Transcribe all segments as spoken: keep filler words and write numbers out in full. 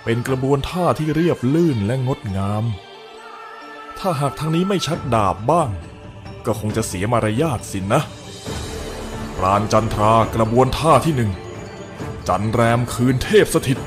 เป็นกระบวนท่าที่เรียบลื่นและงดงามถ้าหากทางนี้ไม่ชักดาบบ้างก็คงจะเสียมารยาทสินนะปราณจันทรากระบวนท่าที่หนึ่งจันแรมคืนเทพสถิต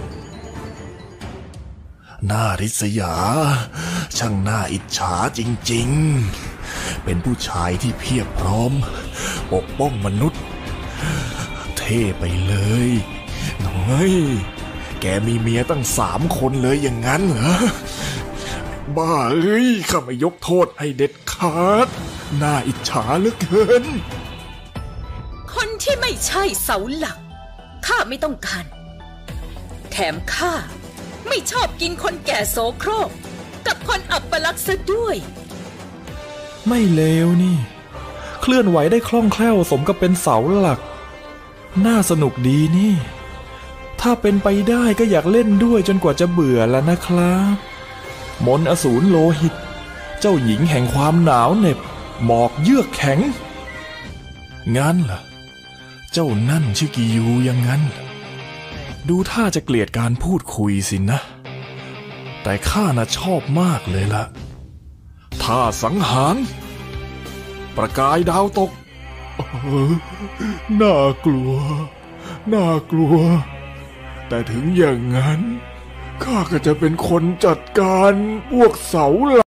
น่าริษยาช่างน่าอิจฉาจริงๆเป็นผู้ชายที่เพียบพร้อมปกป้องมนุษย์เท่ไปเลยน้อยแกมีเมียตั้งสามคนเลยอย่างนั้นเหรอบ้าเอ้ยข้าไม่ยกโทษให้เด็ดขาดน่าอิจฉาเหลือเกินคนที่ไม่ใช่เสาหลักข้าไม่ต้องการแถมข้าไม่ชอบกินคนแก่โสโครกกับคนอัปลักษณ์ซะด้วยไม่เลวนี่เคลื่อนไหวได้คล่องแคล่วสมกับเป็นเสาหลักน่าสนุกดีนี่ถ้าเป็นไปได้ก็อยากเล่นด้วยจนกว่าจะเบื่อแล้วนะครับมนต์อสูรโลหิตเจ้าหญิงแห่งความหนาวเหน็บหมอกเยือกแข็งงั้นล่ะเจ้านั่นชื่อกิยูอย่างนั้นดูท่าจะเกลียดการพูดคุยสินะแต่ข้าน่ะชอบมากเลยล่ะท่าสังหารประกายดาวตกเออน่ากลัวน่ากลัวแต่ถึงอย่างนั้นข้าก็จะเป็นคนจัดการพวกเสาหลัก